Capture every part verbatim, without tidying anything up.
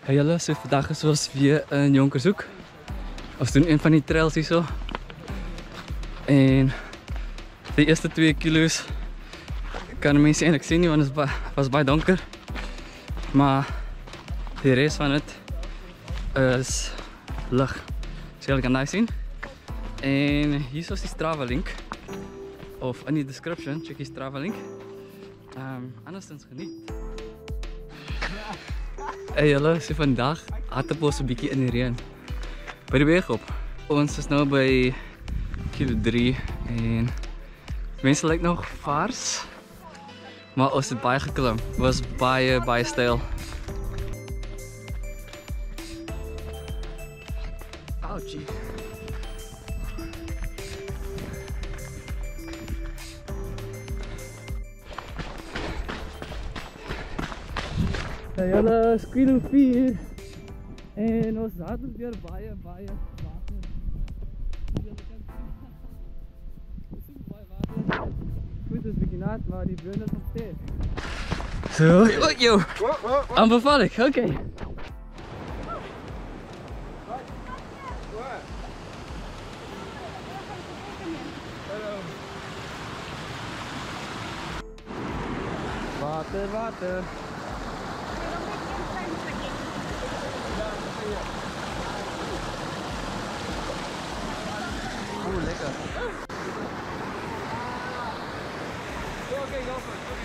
Hey julle, so vandag is ons weer in Jonkershoek. Ons doen een van die trails hier zo. En de eerste twee kilo's kan de mensen eigenlijk zien, want het was, was bij donker. Maar de rest van het is licht. Dus jullie kan dat zien. En hier is die Strava link. Of in die description, check die Strava link. Um, anderszins geniet. Hey julle, so vandag hardloop ons 'n bietjie in die reën. By die berg op. Ons is nou by kilo drie en mense lyk nog vars. Maar ons het baie geklim. Het was baie baie styl. Ouchie. Hey julle, kilo vier en ons hardloop deur baie baie water. Julle kan sien. Dis so baie water. Goed, is bietjie nat, maar die brûe is nog steeds. So, oh, yo. Aanbeval ek. Okay. Water, water. Oeh, lekker. Oké, go for it.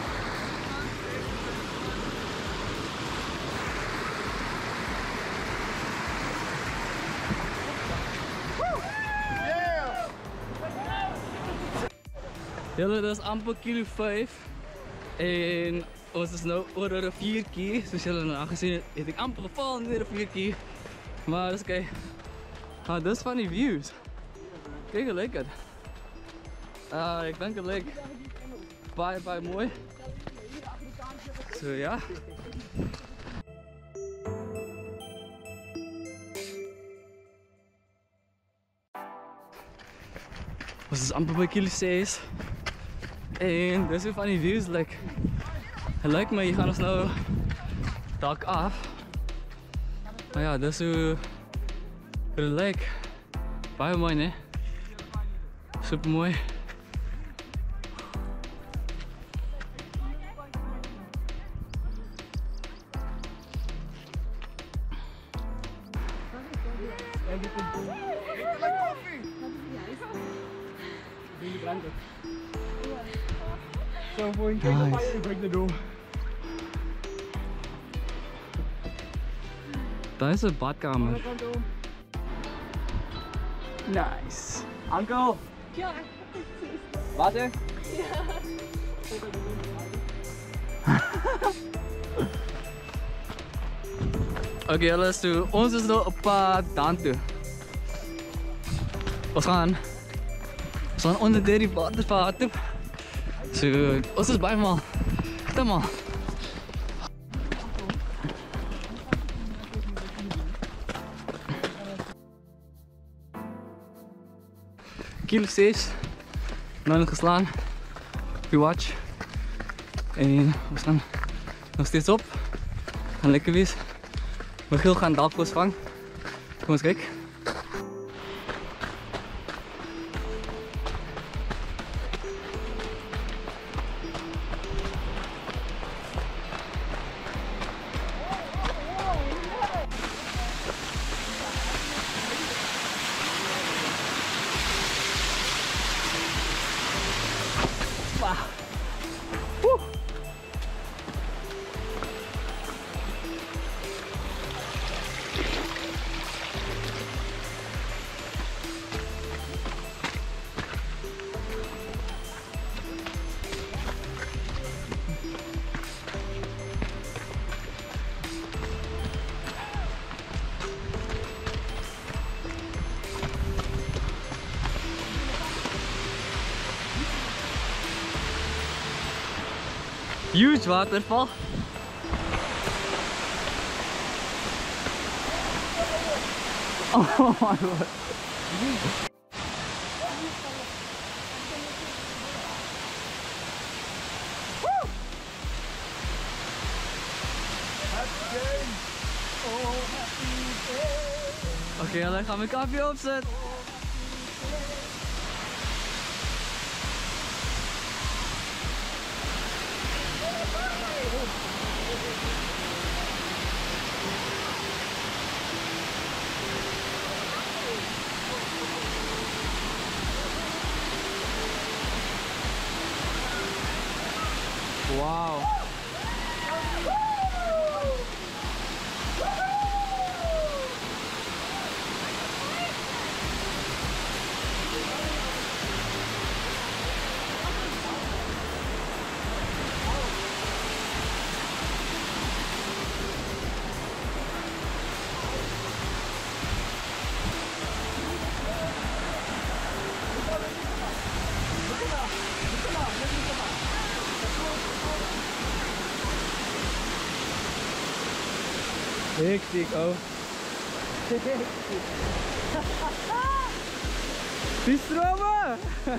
Julle, dat is amper kilo vijf. En ons is nou oor 'n riviertjie. Soos julle nou aangesien het, het ek amper geval in die riviertjie. Maar dis kyk. Ah, dis van die views. Kijk, hoe lekker. Ah, ek dink dit lyk baie baie mooi. So ja. Ons is amper by kilo ses. En dis hoe van die views lyk. Het lyk my hier gaan ons nou dak af. Maar ja, dis hoe het lyk. Baie mooi, né? Super mooi. Zo voor een keer Nice. break the door. Daar is een badkamer. Nice. Uncle. Ja, Water? ja. Oké, okay, julle, so ons is nou op pad daan toe. Ons gaan Ons gaan onder deur die waterval toe. So ons is baie mal. Te mal. Kilo zes. Nou nog geslaan. Op je watch. En we staan nog steeds op. Gaan lekker wees. Michiel gaan dalkos vang. Kom eens kijken. Woe. Huge waterval. Oh my god. Oké, okay, dan gaan we kampje opzetten. Wow. Hectiek, oh. Die stromen!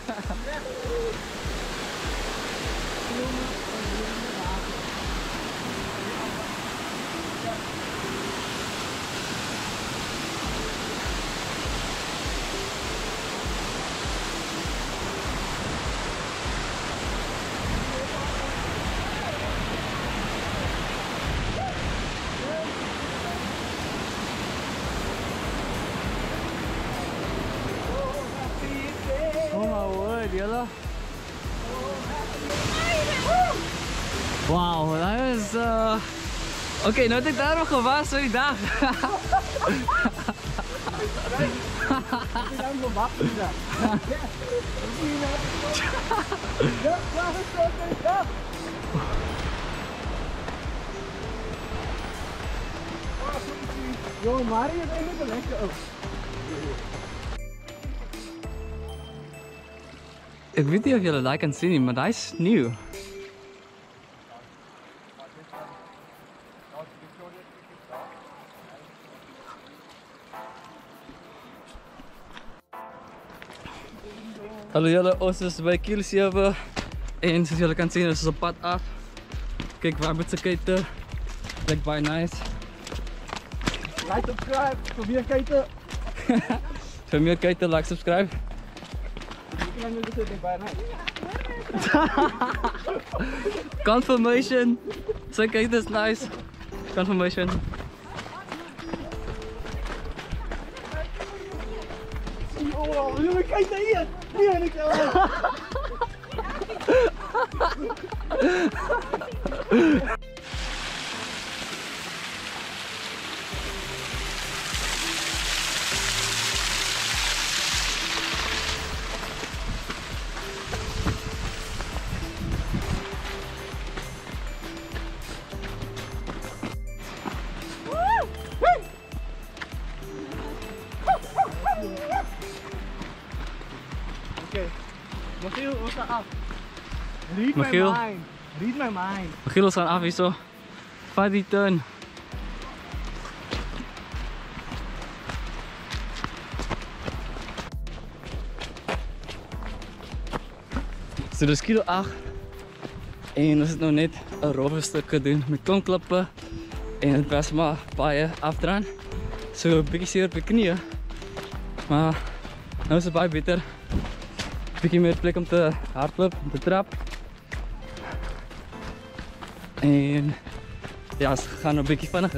Jelle. Wauw, dat is... Uh... Oké, okay, nou had ik daar nog gewaast, sorry daar. Yo, Mario is eigenlijk een lekker ook. Ik weet niet of jullie dat kan zien, maar dat is nieuw. Hallo jullie, ons is bij Kiel zeven en zoals jullie kunnen zien is het op pad af. Kijk waar met z'n keten, lijkt bij nice. Like, subscribe, voor meer keten. Voor meer keten, like, subscribe. Confirmation. Zijn keten is nice. Confirmation. Oh, jullie kijken hier! Hier en ik wel! Oké, Michiel, we gaan af. Read Michiel. my mind. Read my mind. Michiel, we gaan af hier zo. Vaar die turn. Zo, dus kilo acht. En we zitten nog net een roverstukje doen met klomklappen. En het best maar paaien afdraan. Zo een beetje zeer op je knieën. Maar nu is het bij beter. Een beetje meer plek om te hardlopen, om te trappen. En ja, ze gaan een beetje vanniger.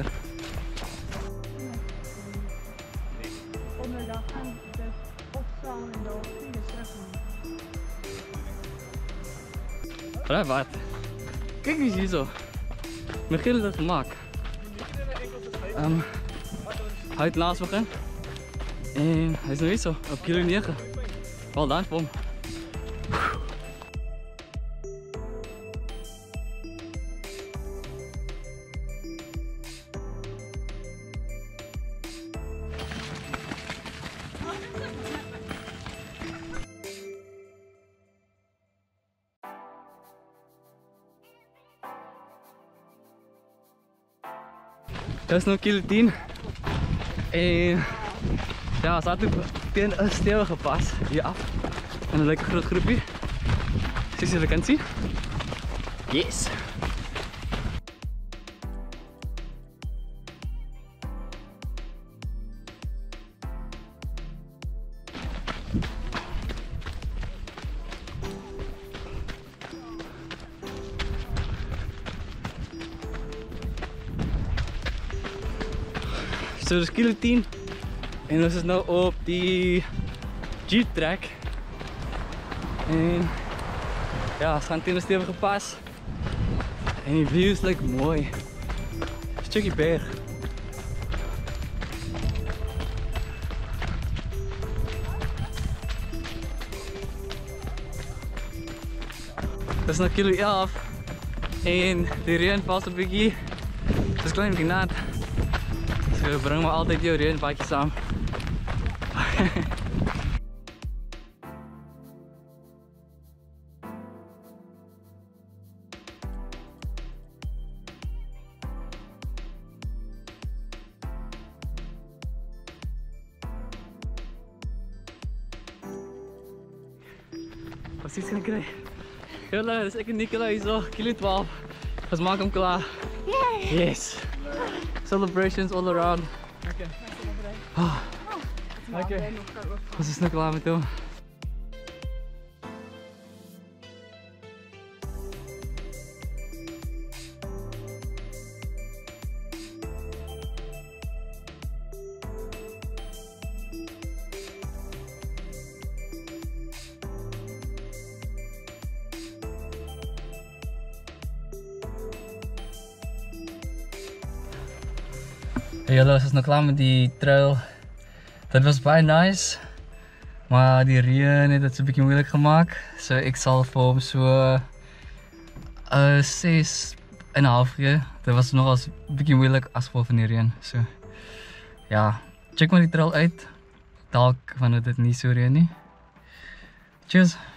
Onderdag aan de opstaan en de vier Vrij wat. Kijk eens hier zo. Michiel heeft het gemaakt. Um, hij heeft laatst begonnen. En hij is nog niet zo op kilo negen. Wel dank voor hem. Dat is nog kilo tien. En ja, staat ook tegen een stevige pas hier af. En een lekker groot groepje. Zoals jullie kunnen zien. Yes! So dis kilo tien. En ons is nou op die Jeep track. En ja, ons gaan teen 'n stewige pas. En die view is like mooi. Check die berg. Dat is nog kilo elf. En die reën valt een beetje. Het is klein beetje nat. Dus breng maar altijd jouw reënbakje samen. Wat is gaan krijgen? Hallo, dat is ik en Nicola hier zo, kilo twaalf. Dus maak hem klaar. Yes! Celebrations all around. Oké. Okay. Oké. We zijn nu klaar met hem. Hey hallo, ons is nou klaar met die trail. Dat was baie nice. Maar die reën het dit so 'n bietjie moeilik gemaak. So ek sal vir hom so uh ses en 'n half gee. Dit was nogal 'n bietjie moeilik as gevolg van die reën. So ja, check maar die trail uit. Dalk wanneer dit nie so reën nie. Cheers.